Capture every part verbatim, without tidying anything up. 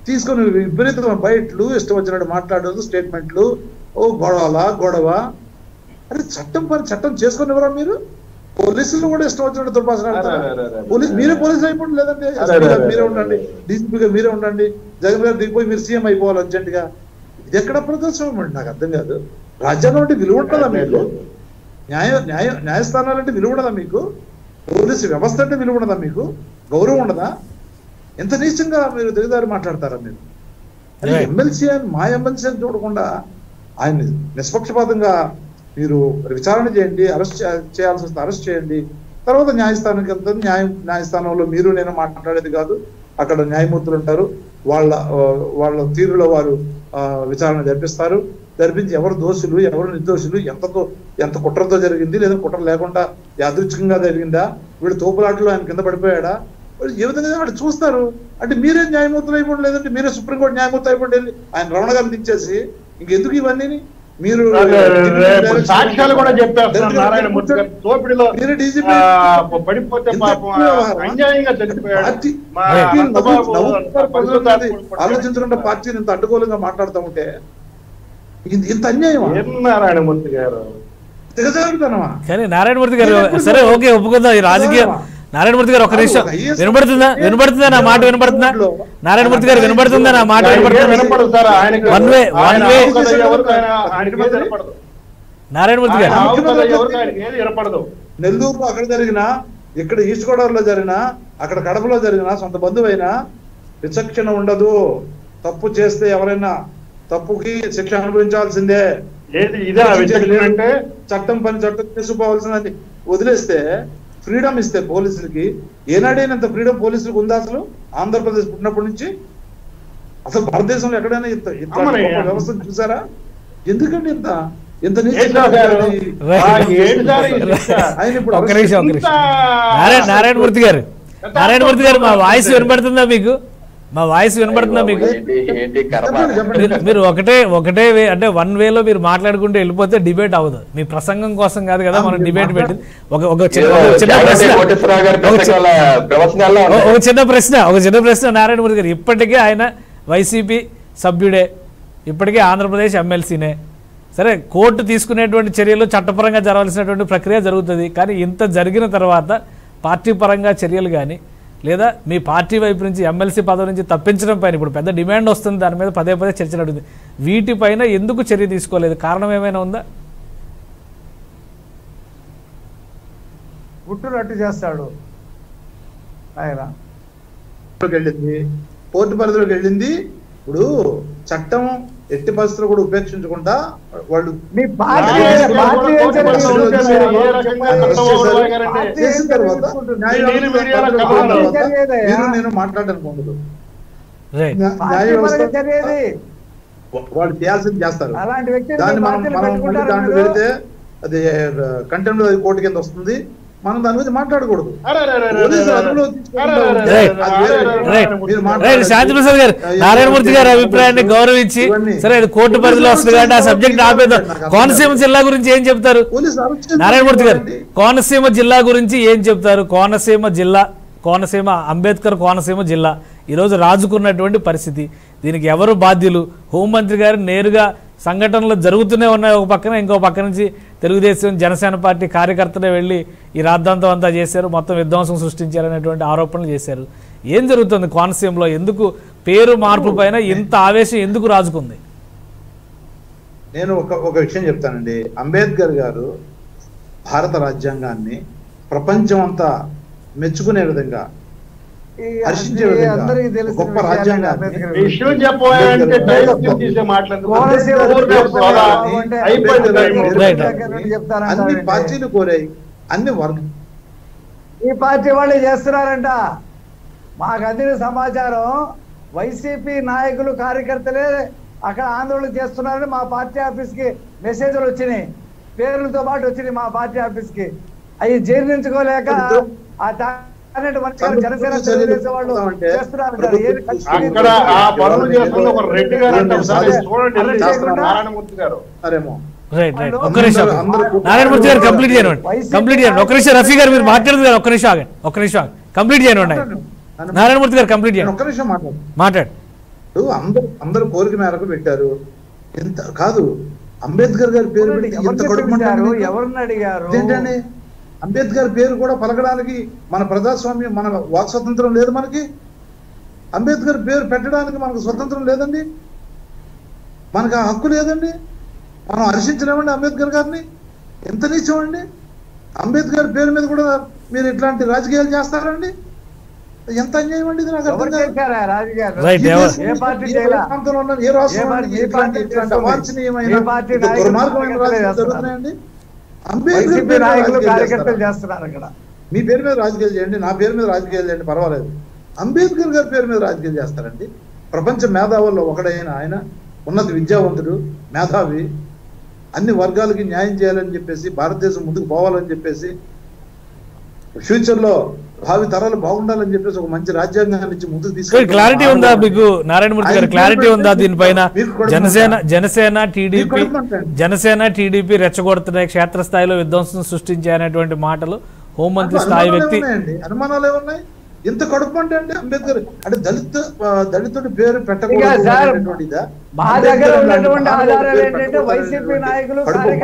తీసుకొని విపరీతమైన బయట్లు ఇష్టం వచ్చినట్టు మాట్లాడదు, స్టేట్మెంట్లు, ఓ గొడవలా గొడవ. అరే చట్టం పని చట్టం చేసుకుని ఎవరా మీరు? పోలీసులు కూడా ఇష్టం వచ్చినట్టు దుర్భాషలు. పోలీసు మీరే పోలీసులు అయిపోండి, లేదంటే ఎస్పీగా మీరే ఉండండి, డీసీపీగా మీరే ఉండండి, జగన్ గారు దిగిపోయి మీరు సీఎం అయిపోవాలి అర్జెంట్ గా. ఇది ఎక్కడ ప్రదర్శనం అండి? నాకు అర్థం కాదు. రాజ్యాంగం అంటే విలువ ఉంటుందా మీకు? న్యాయ న్యాయ న్యాయస్థానాలు అంటే విలువ ఉండదా మీకు? పోలీసు వ్యవస్థ అంటే విలువ ఉండదా మీకు? గౌరవం ఉండదా? ఎంత నీచంగా మీరు దిగదారి మాట్లాడతారా మీరు? అది ఎమ్మెల్సీ అని మా ఎమ్మెల్సీ అని చూడకుండా ఆయన్ని నిష్పక్షపాతంగా మీరు విచారణ చేయండి, అరెస్ట్ చేయాల్సి వస్తే అరెస్ట్ చేయండి, తర్వాత న్యాయస్థానానికి వెళ్తుంది. న్యాయ న్యాయస్థానంలో మీరు నేను మాట్లాడేది కాదు, అక్కడ న్యాయమూర్తులు ఉంటారు, వాళ్ళ వాళ్ళ తీరులో వారు విచారణ జరిపిస్తారు. జరిపించి ఎవరు దోషులు ఎవరు నిర్దోషులు, ఎంతతో ఎంత కుట్రతో జరిగింది లేదా కుట్ర లేకుండా యాదృచ్ఛికంగా జరిగిందా, వీడు తోపులాటలో ఆయన కింద పడిపోయాడా, ఏ విధంగా అక్కడ చూస్తారు. అంటే మీరే న్యాయమూర్తులు అయిపోండి, లేదంటే మీరే సుప్రీంకోర్టు న్యాయమూర్తి అయిపోండి. ఆయన రమణ గారిని దించేసి ఇంకెందుకు ఇవన్నీ? మీరు సాక్ష్యాలు కూడా చెప్పేస్తున్నారు. నారాయణమూర్తి గారు దోపిడిలో పడిపోతే అన్యాయంగా చనిపోయాడు. ఆలోచించకుండా పార్టీని ఇంత అడ్డగోలుగా మాట్లాడుతూ ఉంటే ఇంత అన్యాయం నారాయణమూర్తి గారు దిగజారుతానమా? కానీ నారాయణమూర్తి గారు సరే ఓకే ఒప్పుకుందాం. ఈ రాజకీయ నారాయణమూర్తి గారు ఒక నిమిషం వినబడుతుందా వినబడుతుందా నా మాట వినబడుతుందా? నారాయణమూర్తి గారు వినబడుతుందా నా మాట వినబడుతుందా? One way one way Narayanamurthy గారు నెల్లూరులో అక్కడ జరిగినా, ఇక్కడ ఈస్ట్ గోదావరిలో జరిగినా, అక్కడ కడపలో జరిగినా సొంత బంధువైనా విచక్షణ ఉండదు. తప్పు చేస్తే ఎవరైనా తప్పుకి శిక్ష అనుభవించాల్సిందే. చట్టం పని చట్టం చేసుకోవాల్సిందని వదిలేస్తే, ఫ్రీడమ్ ఇస్తే పోలీసులకి, ఏనాడైనంత ఫ్రీడమ్ పోలీసులకు ఉందా అసలు? ఆంధ్రప్రదేశ్ పుట్టినప్పటి నుంచి అసలు భారతదేశంలో ఎక్కడైనా ఇంత ఇంత వ్యవస్థను చూసారా? ఎందుకంటే ఇంత ఇంత నారాయణమూర్తి గారు నారాయణమూర్తి గారు మా వాయిస్ వినబడుతుందా మీకు? మా వాయిస్ వినబడుతుందా మీకు? మీరు ఒకటే ఒకటే వే అంటే వన్ వేలో మీరు మాట్లాడుకుంటూ వెళ్ళిపోతే డిబేట్ అవ్వదు. మీ ప్రసంగం కోసం కాదు కదా మనం డిబేట్ పెట్టింది. ఒక ఒక చిన్న ప్రశ్న ఒక చిన్న ప్రశ్న ఒక చిన్న ప్రశ్న నారాయణమూర్తి గారు, ఇప్పటికే ఆయన వైసీపీ సభ్యుడే, ఇప్పటికే ఆంధ్రప్రదేశ్ ఎమ్మెల్సీనే. సరే కోర్టు తీసుకునేటువంటి చర్యలు చట్టపరంగా జరగాల్సినటువంటి ప్రక్రియ జరుగుతుంది. కానీ ఇంత జరిగిన తర్వాత పార్టీ పరంగా చర్యలు కానీ లేదా మీ పార్టీ వైపు నుంచి ఎమ్మెల్సీ పదవి నుంచి తప్పించడం పైన ఇప్పుడు పెద్ద డిమాండ్ వస్తుంది, దాని మీద పదే పదే చర్చ నడుతుంది. వీటిపైన ఎందుకు చర్య తీసుకోలేదు? కారణం ఏమైనా ఉందా? గుట్టునట్టు చేస్తాడు ఆయన. వెళ్ళింది కోర్టు పరిధిలోకి వెళ్ళింది. ఇప్పుడు చట్టం ఎట్టి పరిస్థితులు కూడా ఉపేక్షించకుండా వాళ్ళు చేసిన తర్వాత నేను మాట్లాడనుకోండి, న్యాయ వ్యవస్థ వాళ్ళు చేయాల్సింది చేస్తారు. దాన్ని మనం మనం దాంట్లో వెళితే అది కంటెంప్ట్ అది కోర్టు కింద వస్తుంది. మనం దాని గురించి మాట్లాడకూడదు. శాంతిప్రసాద్ గారు నారాయణమూర్తి గారి అభిప్రాయాన్ని గౌరవించి సరే అది కోర్టు పరిధిలో వస్తుంది కాబట్టి ఆ సబ్జెక్ట్ ఆపేద్దాం. కోనసీమ జిల్లా గురించి ఏం చెప్తారు నారాయణమూర్తి గారు? కోనసీమ జిల్లా గురించి ఏం చెప్తారు? కోనసీమ జిల్లా కోనసీమ అంబేద్కర్ కోనసీమ జిల్లా ఈరోజు రాజుకున్నటువంటి పరిస్థితి, దీనికి ఎవరు బాధ్యులు? హోంమంత్రి గారు నేరుగా సంఘటనలు జరుగుతూనే ఉన్నాయి ఒక పక్కన, ఇంకో పక్క నుంచి తెలుగుదేశం జనసేన పార్టీ కార్యకర్తలే వెళ్ళి ఈ రాద్ధాంతం అంతా చేశారు, మొత్తం విధ్వంసం సృష్టించారనేటువంటి ఆరోపణలు చేశారు. ఏం జరుగుతుంది కోనసీమలో? ఎందుకు పేరు మార్పు పైన ఇంత ఆవేశం ఎందుకు రాజుకుంది? నేను ఒక ఒక విషయం చెప్తానండి. అంబేద్కర్ గారు భారత రాజ్యాంగాన్ని ప్రపంచం అంతా మెచ్చుకునే విధంగా, హర్షించే విధంగా గొప్ప రాజ్యాంగాన్ని అన్ని పార్టీలు కోరాయి, అన్ని వర్గ ఈ పార్టీ వాళ్ళే చేస్తున్నారంట. మాకు అందిన సమాచారం వైసీపీ నాయకులు కార్యకర్తలే అక్కడ ఆందోళన చేస్తున్నారని మా పార్టీ ఆఫీస్ కి మెసేజ్లు వచ్చినాయి, పేర్లతో పాటు వచ్చినాయి మా పార్టీ ఆఫీస్ కి. అవి జీర్ణించుకోలేక ఆ జనసేన తెలుగుదేశం వాళ్ళు చేస్తున్నారు. నారాయణమూర్తి గారు కంప్లీట్ చేయండి కంప్లీట్ చేయండి ఒక నిమిషం. రఫీ గారు మీరు మాట్లాడుతున్నారు, ఒక్క నిమిషం ఆగండి, ఒక్క నిమిషం ఆగండి, కంప్లీట్ చేయండి. నారాయణమూర్తి గారు కంప్లీట్ చేయండి, ఒక్క నిమిషం మాట్లాడు. అందరు అందరు కోరిక మేరకు పెట్టారు. ఎంత కాదు అంబేద్కర్ గారి పేరు పెట్టి ఎంత కడుపుమంటారు? ఎవరిని అడిగారు? ఏంటండి అంబేద్కర్ పేరు కూడా పలకడానికి మన ప్రజాస్వామ్యం, మన వాక్ స్వతంత్రం లేదు మనకి. అంబేద్కర్ పేరు పెట్టడానికి మనకు స్వతంత్రం లేదండి, మనకు ఆ హక్కు లేదండి. మనం హర్షించలేమండి అంబేద్కర్ గారిని. ఎంత నీచం అండి! అంబేద్కర్ పేరు మీద కూడా మీరు ఇట్లాంటి రాజకీయాలు చేస్తారండి. ఎంత అన్యాయం అండి ఇది. నాకు అర్థం కాదు. ఏ రాష్ట్రంలో ఇట్లాంటి ఇట్లాంటి అవాంఛనీయమైన దుర్మార్గమైన రాజకీయాలు జరుగుతున్నాయండి. అంబేద్కర్ కార్యకర్తలు చేస్తున్నారు అక్కడ. మీ పేరు మీద రాజకీయాలు చేయండి, నా పేరు మీద రాజకీయాలు చేయండి, పర్వాలేదు. అంబేద్కర్ గారి పేరు మీద రాజకీయాలు చేస్తారండి. ప్రపంచ మేధావుల్లో ఒకడైన ఆయన, ఉన్నత విద్యావంతుడు, మేధావి, అన్ని వర్గాలకి న్యాయం చేయాలని చెప్పేసి, భారతదేశం ముందుకు పోవాలని చెప్పేసి, ఫ్యూచర్ లో భావి తరాలు బాగుండాలని చెప్పేసి ఒక మంచి రాజ్యాంగాన్ని ఇచ్చి ముందుకు తీసుకెళ్ళి క్లారిటీ ఉందా మీకు నారాయణమూర్తి గారు? క్లారిటీ ఉందా దీనిపైన? జనసేన జనసేన టీడీపీ జనసేన టీడీపీ రెచ్చగొడుతున్నాయి, క్షేత్రస్థాయిలో విధ్వంసం సృష్టించాయనేటువంటి మాటలు హోంమంత్రి స్థాయి వ్యక్తి. అనుమానాలు ఏమున్నాయి? ఎంత కడుపు అంటే అండి అంబేద్కర్ అంటే దళిత దళితుడి పేరు పెట్టకూడదు. మా దగ్గర ఉన్నటువంటి ఆధారాలు ఏంటంటే వైసీపీ నాయకులు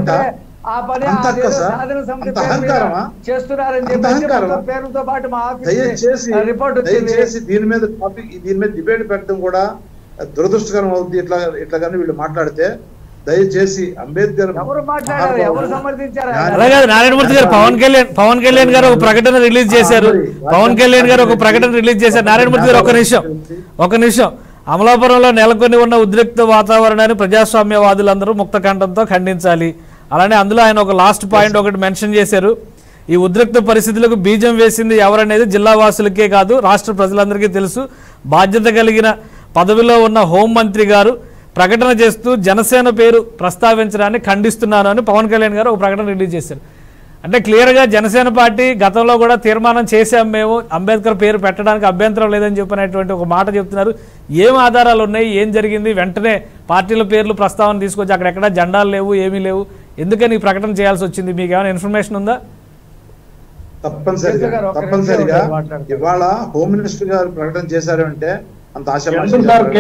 పేరుతో పాటు మా దయచేసి దయచేసి దీని మీద టాపిక్ దీని మీద డిబేట్ పెట్టడం కూడా దురదృష్టకరం అవుతుంది. ఇట్లా ఇట్లా కానీ వీళ్ళు మాట్లాడితే దయచేసి అంబేద్కర్ ఎవరు మాట్లాడారు, ఎవరు సమర్థించారు? అలాగే నారాయణమూర్తి గారు పవన్ కళ్యాణ్ పవన్ కళ్యాణ్ గారు ఒక ప్రకటన రిలీజ్ చేశారు. పవన్ కళ్యాణ్ గారు ఒక ప్రకటన రిలీజ్ చేశారు. నారాయణమూర్తి గారు ఒక నిమిషం ఒక నిమిషం అమలాపురంలో నెలకొని ఉన్న ఉద్రిక్త వాతావరణాన్ని ప్రజాస్వామ్యవాదులందరూ ముక్త కంఠంతో ఖండించాలి. అలానే అందులో ఆయన ఒక లాస్ట్ పాయింట్ ఒకటి మెన్షన్ చేశారు. ఈ ఉద్రిక్త పరిస్థితులకు బీజం వేసింది ఎవరనేది జిల్లా వాసులకే కాదు రాష్ట్ర ప్రజలందరికీ తెలుసు. బాధ్యత కలిగిన పదవిలో ఉన్న హోంమంత్రి గారు ప్రకటన చేస్తూ జనసేన పేరు ప్రస్తావించడాన్ని ఖండిస్తున్నాను అని పవన్ కళ్యాణ్ గారు ఒక ప్రకటన రిలీజ్ చేశారు. అంటే క్లియర్గా జనసేన పార్టీ గతంలో కూడా తీర్మానం చేశాం, మేము అంబేద్కర్ పేరు పెట్టడానికి అభ్యంతరం లేదని చెప్పినటువంటి ఒక మాట చెప్తున్నారు. ఏం ఆధారాలు ఉన్నాయి, ఏం జరిగింది? వెంటనే పార్టీల పేర్లు ప్రస్తావన తీసుకొచ్చి అక్కడెక్కడ జెండాలు లేవు, ఏమీ లేవు, ఎందుకని ఈ ప్రకటన చేయాల్సి వచ్చింది? మీకు ఏమైనా ఇన్ఫర్మేషన్ ఉందా? తప్పనిసరిగా తప్పనిసరిగా ఇవాళ హోమ్ మినిస్టర్ గారు ప్రకటన చేశారు అంటే అంత ఆశ ఇవాళ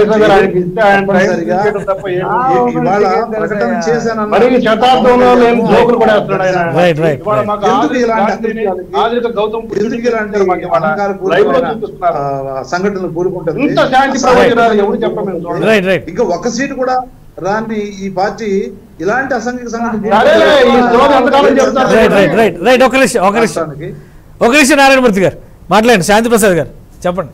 ప్రకటన చేశానన్న సంఘటనలు కూరుకుంటుంది. ఇంకా ఒక్క సీటు కూడా రాని ఈ పార్టీ ఇలాంటి అసంఖ్య సంఘటనలు. ఒక నిమిషం నారాయణమూర్తి గారు మాట్లాడండి. శాంతి ప్రసాద్ గారు చెప్పండి.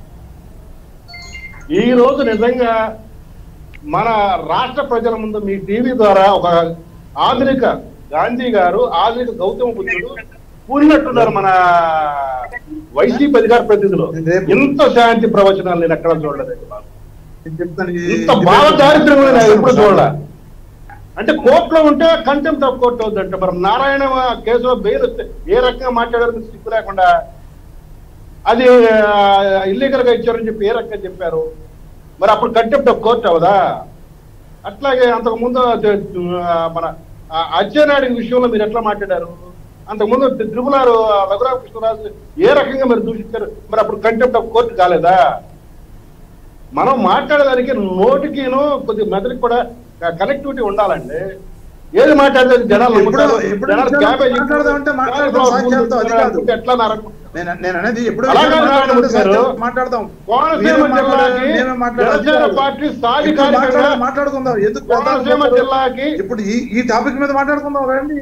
ఈ రోజు నిజంగా మన రాష్ట్ర ప్రజల ముందు మీ టీవీ ద్వారా ఒక ఆధునిక గాంధీ గారు, ఆధునిక గౌతమ బుద్ధుడు కూలినట్టున్నారు మన వైసీపీ అధికార ప్రతినిధులు. ఇంత శాంతి ప్రవచనాలు నేను ఎక్కడ చూడలేదు. ఇంత భావ దారిద్ర్యం నేను ఎప్పుడు చూడలే. అంటే కోర్టులో ఉంటే కంటెంప్ట్ ఆఫ్ కోర్టు అవుతుందంటే మరి నారాయణ కేసులో బెయిల్ వస్తే ఏ రకంగా మాట్లాడారు సిగ్గు లేకుండా? అది ఇల్లీగల్ గా ఇచ్చారని చెప్పి ఏ రకంగా చెప్పారు? మరి అప్పుడు కంటెంప్ట్ ఆఫ్ కోర్ట్ అవదా? అట్లాగే అంతకుముందు మన అచ్చెన్నాయుడు విషయంలో మీరు ఎట్లా మాట్లాడారు? అంతకుముందు త్రిపులారు రఘురామకృష్ణరాజు ఏ రకంగా మీరు దూషించారు? మరి అప్పుడు కంటెంప్ట్ ఆఫ్ కోర్టు కాలేదా? మనం మాట్లాడేదానికి నోటికిను కొద్ది మెదడుకి కూడా కనెక్టివిటీ ఉండాలండి. ఏది మాట్లాడితే జనాలు ఎట్లా మాట్లాడదాం మాట్లాడుకుందాం ఎందుకు జిల్లాకి ఇప్పుడు ఈ టాపిక్ మీద మాట్లాడుకుందాం రండి.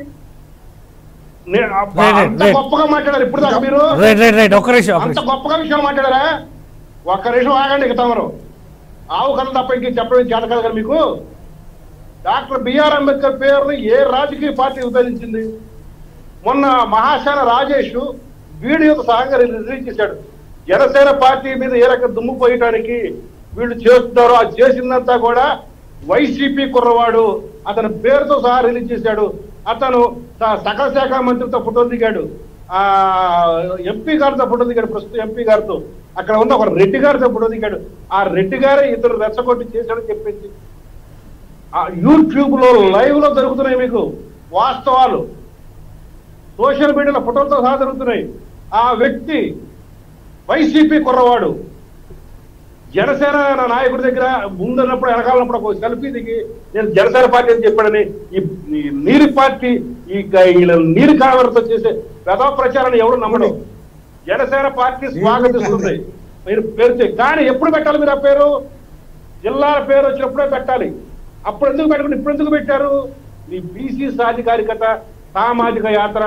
గొప్పగా మాట్లాడారు ఇప్పుడు దాకా మీరు, అంత గొప్పగా విషయాలు మాట్లాడారా? ఒక్క నిమిషం ఆగండి. ఇక తమరు ఆవు కథ తప్ప ఇంక చెప్పడం చేత కదా మీకు. డాక్టర్ బిఆర్ అంబేద్కర్ పేరును ఏ రాజకీయ పార్టీ విభజించింది? మొన్న మహాశాన రాజేష్ వీడియోతో సహంగా రిలీజ్ చేశాడు. జనసేన పార్టీ మీద ఏ రకంగా దుమ్ము పోయటానికి వీళ్ళు చేస్తున్నారో అది చేసిందంతా కూడా వైసీపీ కుర్రవాడు అతని పేరుతో సహా రిలీజ్ చేశాడు. అతను సకల శాఖ మంత్రితో ఫోటో దిగాడు, ఆ ఎంపీ గారితో ఫోటో దిగాడు, ప్రస్తుతం ఎంపీ గారితో. అక్కడ ఉన్న ఒక రెడ్డి గారితో ఫోటో దిగాడు. ఆ రెడ్డి గారే ఇతరు రెచ్చగొట్టి చేశాడని చెప్పేసి యూట్యూబ్ లో లైవ్ లో జరుగుతున్నాయి మీకు వాస్తవాలు. సోషల్ మీడియాలో ఫోటోలతో సహా జరుగుతున్నాయి. ఆ వ్యక్తి వైసీపీ కుర్రవాడు, జనసేన నా నాయకుడి దగ్గర ముందున్నప్పుడు వెనకాలన్నప్పుడు ఒక సెల్ఫీ దిగి నేను జనసేన పార్టీ అని చెప్పాడని ఈ నీరు పార్టీ ఈ వీళ్ళ నీరు కావలతో చేసే ప్రజా ప్రచారాన్ని ఎవరు నమ్మడం. జనసేన పార్టీ స్వాగతిస్తుంది మీరు పేరు, కానీ ఎప్పుడు పెట్టాలి మీరు ఆ పేరు? జిల్లాల పేరు వచ్చినప్పుడే పెట్టాలి. అప్పుడు ఎందుకు పెట్టకుండా ఇప్పుడు ఎందుకు పెట్టారు? మీ బీసీ సాధికారికత సామాజిక యాత్ర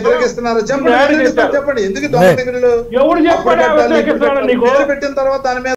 చెప్పండి, ఎందుకు ఎవరు చెప్పాడు? పెట్టిన తర్వాత దాని మీద